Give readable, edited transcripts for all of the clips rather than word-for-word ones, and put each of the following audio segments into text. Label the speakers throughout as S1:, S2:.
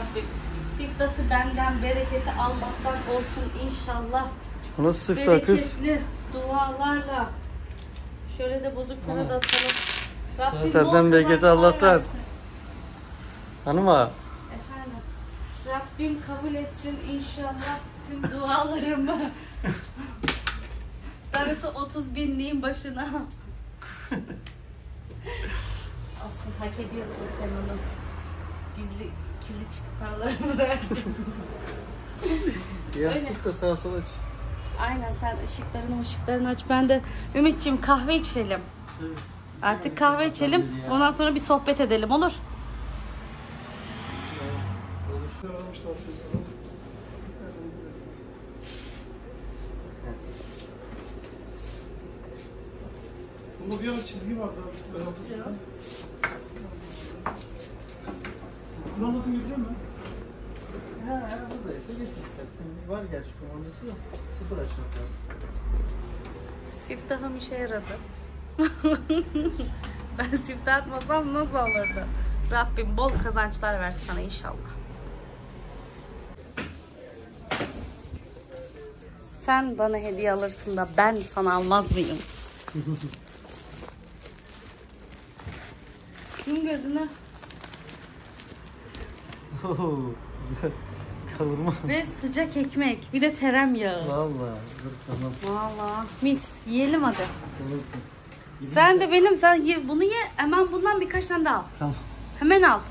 S1: Rabbim. Siftası benden, bereketi Allah'tan olsun inşallah.
S2: Bu nasıl siftah kız?
S1: Bereketli dualarla. Şöyle de bozuk para da atalım. Rabbim
S2: Senden bereketi Allah'tan.
S1: versin.
S2: Hanıma.
S1: Efendim. Rabbim kabul etsin inşallah tüm dualarımı. Darısı 30 binliğin başına. Asıl hak ediyorsun sen onu. Gizli kirli çıkıp paralarımı verdin.
S2: Yastık da sağa sola aç.
S1: Aynen, sen ışıklarını aç. Ben de Ümit'ciğim kahve içelim. Artık kahve içelim. Ondan sonra bir sohbet edelim, olur?
S3: Bunda bir ara çizgi vardı ön ortasında. Kullanmasını getireyim mi?
S2: Ha, buradaysa getir istersen. Var gerçi kumandası da. Sıfır açmak lazım.
S1: Siftahım işe yaradı. Ben siftah atmasam nasıl olurdu? Rabbim bol kazançlar versin sana inşallah. Sen bana hediye alırsın da ben sana almaz mıyım? Kim gözünü?
S2: Kavurma.
S1: Ve sıcak ekmek. Bir de tereyağı.
S2: Vallahi dur tamam.
S1: Vallahi mis. Yiyelim hadi.
S2: Olursun.
S1: Sen de sen bunu ye. Hemen bundan birkaç tane daha al.
S2: Tamam.
S1: Hemen al.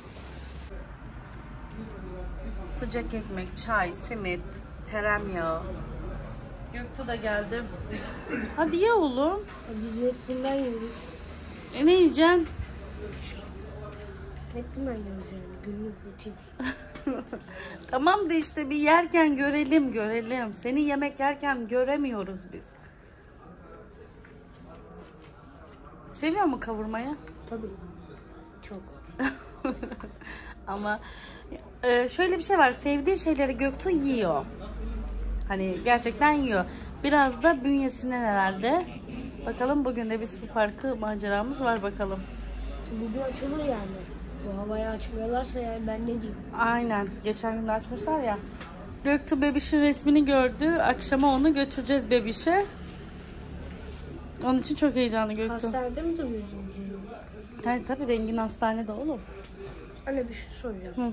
S1: Sıcak ekmek, çay, simit, tereyağı. Göktuğ da geldi. Hadi ye oğlum.
S4: Biz hep bundan yiyoruz.
S1: Ne yiyeceksin?
S4: Hep bundan yiyoruz yani. Günlük rutin.
S1: Tamam da işte bir yerken görelim. Seni yemek yerken göremiyoruz biz. Seviyor mu kavurmayı?
S4: Tabii. Çok.
S1: Ama şöyle bir şey var. Sevdiği şeyleri Göktuğ yiyor. Hani gerçekten yiyor. Biraz da bünyesinden herhalde. Bakalım, bugün de bir su parkı maceramız var bakalım.
S4: Bugün açılır yani. Bu havaya açmıyorlarsa yani ben ne diyeyim?
S1: Aynen. Geçen gün de açmışlar ya. Göktuğ bebişin resmini gördü. Akşama onu götüreceğiz bebişe. Onun için çok heyecanlı Göktuğ.
S4: Hastanede mi duruyorsun?
S1: Hayır tabii, Rengin hastanede oğlum.
S4: Anne bir şey soracağım.
S1: Hı.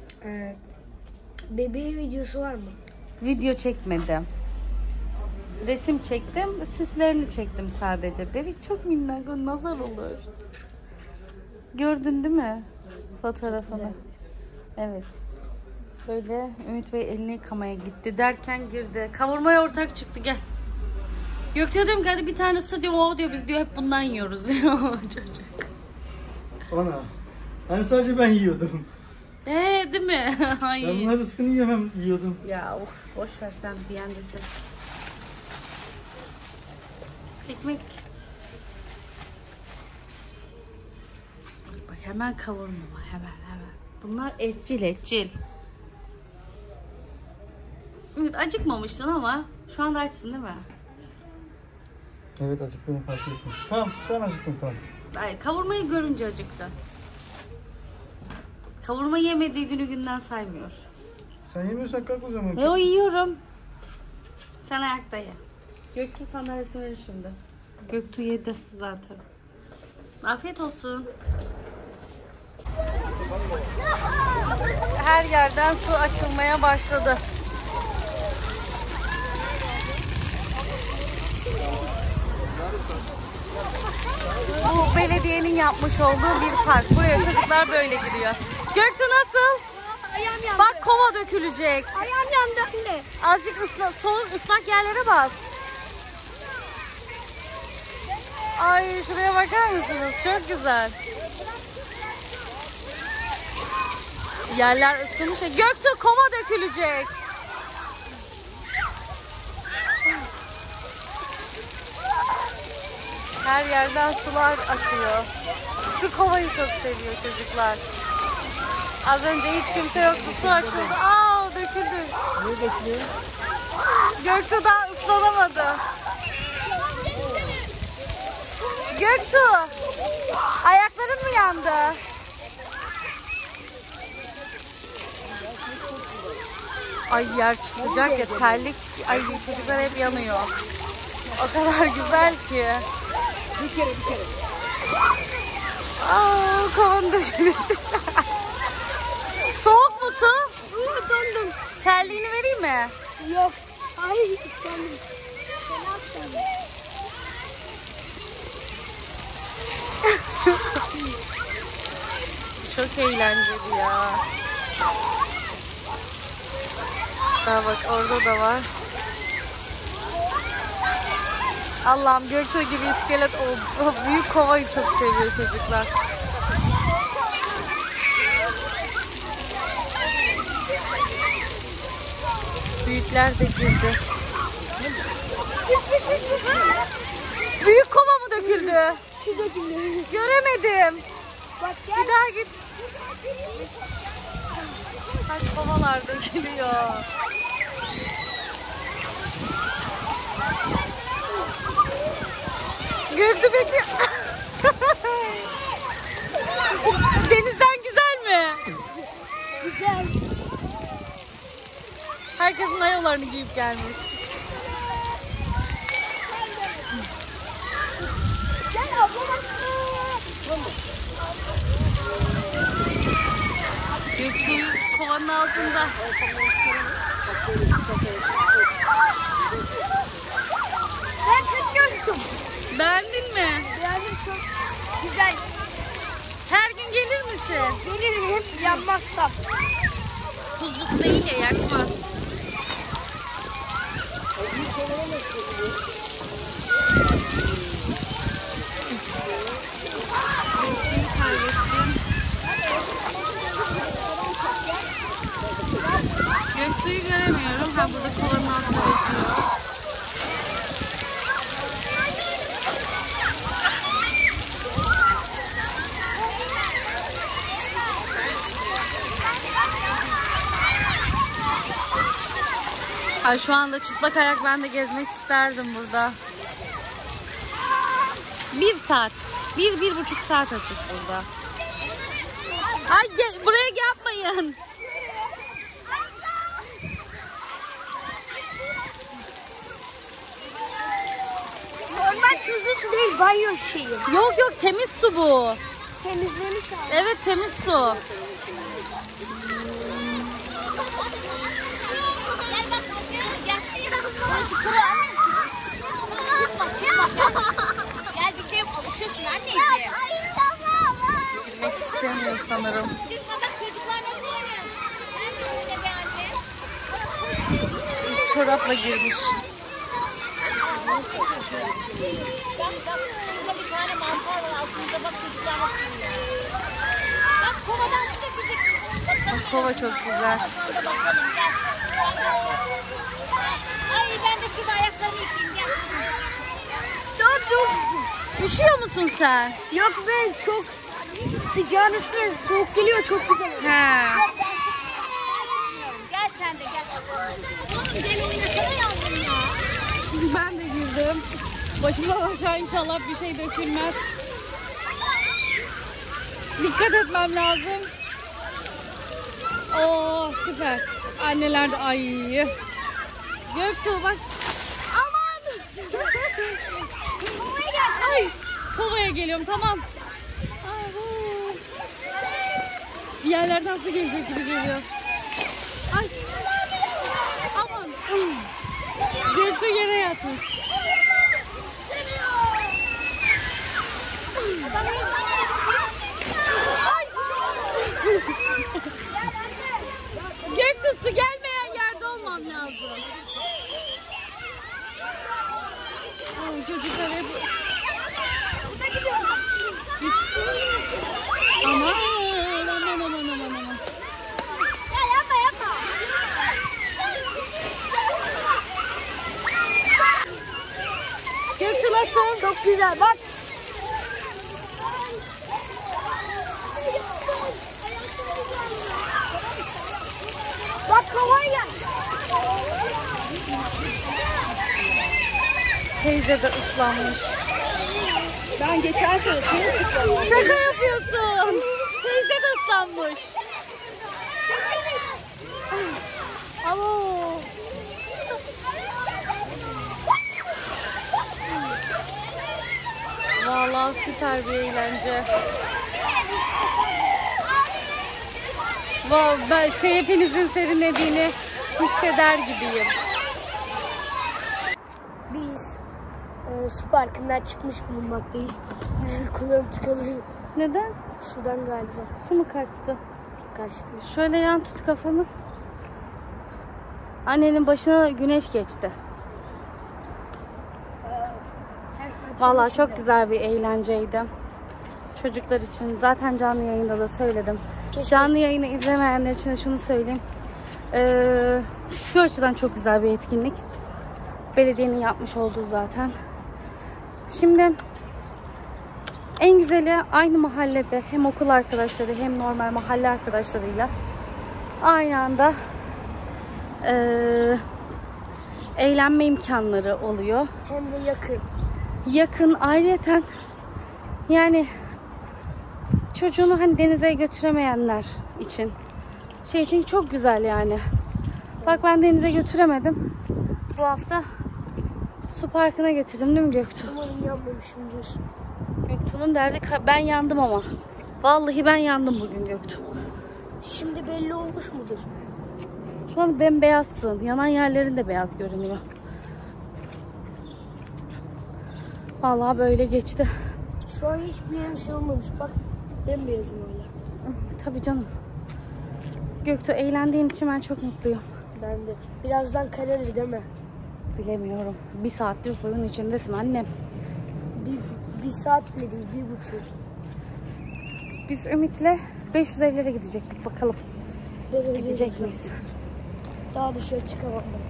S4: Bebeğin videosu var mı?
S1: Video çekmedim. Resim çektim. Süslerini çektim sadece. Bebek çok minnak. O nazar olur. Gördün değil mi? Fotoğrafını.
S4: Güzel.
S1: Evet. Böyle Ümit Bey elini yıkamaya gitti derken girdi. Kavurmaya ortak çıktı, gel. Göktuğ diyorum ki hadi bir tane ısı diyor. O diyor biz diyor hep bundan yiyoruz diyor çocuk.
S2: Ana. Hani sadece ben yiyordum.
S1: Değil mi? Ay.
S2: Ben bunların rızkını yemem yiyordum.
S1: Ya of, boş ver sen diyen desin. Ekmek. Bak hemen kavurma, hemen. Bunlar etçil. Evet, acıkmamıştın ama şu anda açsın değil mi?
S2: Evet, acıktığını fark ettim. Şu an acıktım tamam.
S1: Ay, kavurmayı görünce acıktı. Kavurma yemediği günü günden saymıyor.
S2: Sen yemiyorsan kalk o zaman.
S1: Yo, yiyorum. Sen ayakta ye. Göktuğ sandalyesini verir şimdi. Göktuğ yedi zaten. Afiyet olsun. Her yerden su açılmaya başladı. Bu belediyenin yapmış olduğu bir park. Buraya çocuklar böyle giriyor. Göktuğ nasıl?
S4: Ayağım yandı.
S1: Bak, kova dökülecek.
S4: Ayağım yandı anne.
S1: Azıcık ıslak yerlere bas. Ay, şuraya bakar mısınız? Çok güzel. Yerler ısınmış. Göktuğ, kova dökülecek. Her yerden sular akıyor. Şu kovayı çok seviyor çocuklar. Az önce hiç kimse yoktu. Su açıldı. Aa, döküldü.
S2: Ne bekliyor?
S1: Göktuğ daha ıslanamadı. Göktuğ, ayakların mı yandı? Ay yer sıcak ya, terlik. Ay çocuklar hep yanıyor. O kadar güzel ki.
S4: Bir kere.
S1: Aa, kovan dökülüyor. Soğuk mu su?
S4: Dondum.
S1: Terliğini vereyim mi?
S4: Yok. Hayır istemem. Sen at.
S1: Çok eğlenceli ya. Daha bak orada da var. Allah'ım Göktuğ gibi iskelet o büyük kovayı çok seviyor çocuklar. Büyükler de girdi. Büyük kova mı döküldü?
S4: Şu dökülüyor.
S1: Göremedim.
S4: Bak
S1: Bir daha git. Kaç kovalar dökülüyor. Gördü bekliyor. Denizden güzel mi?
S4: Güzel.
S1: Herkesin mayolarını giyip gelmiş.
S4: Gel abla.
S1: Göktuğ kovanın altında.
S4: Ben kaçıyorum.
S1: Beğendin mi?
S4: Yani çok güzel.
S1: Her gün gelir misin?
S4: Gelirim hep yanmazsam.
S1: Tuzlusu değil ya, yakmaz. Göktuğ'u göremiyorum. Ha, burada kovanın altında bekliyor. Ay şu anda çıplak ayak ben de gezmek isterdim burada. 1 saat. 1,5 saat açık burada. Ay buraya yapmayın.
S4: Normal tuzlu su değil, banyo şeyi.
S1: Yok temiz su bu.
S4: Temizlemiş abi.
S1: Evet temiz su.
S5: Gel bir şey alışırsın anneciğim.
S1: Bilmek istemiyor sanırım.
S5: Siz bak çocuklar nasıl oynuyor? Ben de öyle bir anne.
S1: Çorapla girmiş.
S5: Bak şurada bir tane mantar var altında bak çocuklar nasıl oynuyor. Bak kovadan su dökeceksin. Bak
S1: Kova çok güzel.
S5: şurada bakalım gel. Ay ben de şurada ayaklarımı yıkayayım gel.
S4: Çok.
S1: Üşüyor musun sen?
S4: Yok be, çok sıcağın üstüne soğuk geliyor, çok güzel.
S1: He.
S5: Gel sen de gel. Gel oynasana yavrum ya.
S1: Ben de girdim. Başımdan aşağı inşallah bir şey dökülmez. Dikkat etmem lazım. Oo süper. Anneler de ay. Göktuğ bak. Aman. Ay kovaya geliyorum, tamam. Ahu. Bir yerlerden su gelecek gibi geliyor. Ay. Aman. Göktuğ yere yatmış. Göktuğ su gelmeyen yerde olmam lazım. Ay, çocuklar hep... Aman.
S5: Ya yapma.
S1: Göktuğ nasıl?
S4: Çok güzel, bak. Bak kovayla.
S1: Teyze de ıslanmış.
S4: Ben geçen sene
S1: Şaka yapıyorsun. Teyze de ıslanmış. Allah Oo. Vallahi süper bir eğlence. Wow, ben hepinizin serinlediğini hisseder gibiyim.
S4: Biz su parkından çıkmış bulunmaktayız. Kulağım tıkanıyor.
S1: Neden?
S4: Sudan galiba
S1: Su mu kaçtı?
S4: kaçtı.
S1: Şöyle yan tut kafanı. Annenin başına güneş geçti. Vallahi çok güzel bir eğlenceydi. Çocuklar için. Zaten canlı yayında da söyledim.
S4: Keşke-
S1: Canlı yayını izlemeyenler için de şunu söyleyeyim. Şu açıdan çok güzel bir etkinlik. Belediyenin yapmış olduğu zaten. Şimdi en güzeli aynı mahallede hem okul arkadaşları hem normal mahalle arkadaşlarıyla aynı anda eğlenme imkanları oluyor.
S4: Hem de yakın.
S1: Yakın ayrıyeten yani çocuğunu hani denize götüremeyenler için şey için çok güzel yani. Bak ben denize götüremedim. Bu hafta su parkına getirdim değil mi Göktuğ?
S4: Umarım yanmamışımdır.
S1: Göktuğ'un derdi ben yandım ama. Vallahi ben yandım bugün Göktuğ.
S4: Şimdi belli olmuş mudur?
S1: Şu an bembeyazsın. Yanan yerlerin de beyaz görünüyor. Vallahi böyle geçti.
S4: Şu an hiçbir yerim şey olmamış. Bak bembeyazım hala.
S1: Tabii canım. Göktuğ eğlendiğin için ben çok mutluyum.
S4: Ben de. Birazdan kararır değil mi?
S1: Bilemiyorum. Bir saattir suyun içindesin annem.
S4: Bir saat bile değil, 1,5.
S1: Biz Ümit'le 500 evlere gidecektik bakalım. Gidecek miyiz?
S4: Daha dışarı çıkamam ben.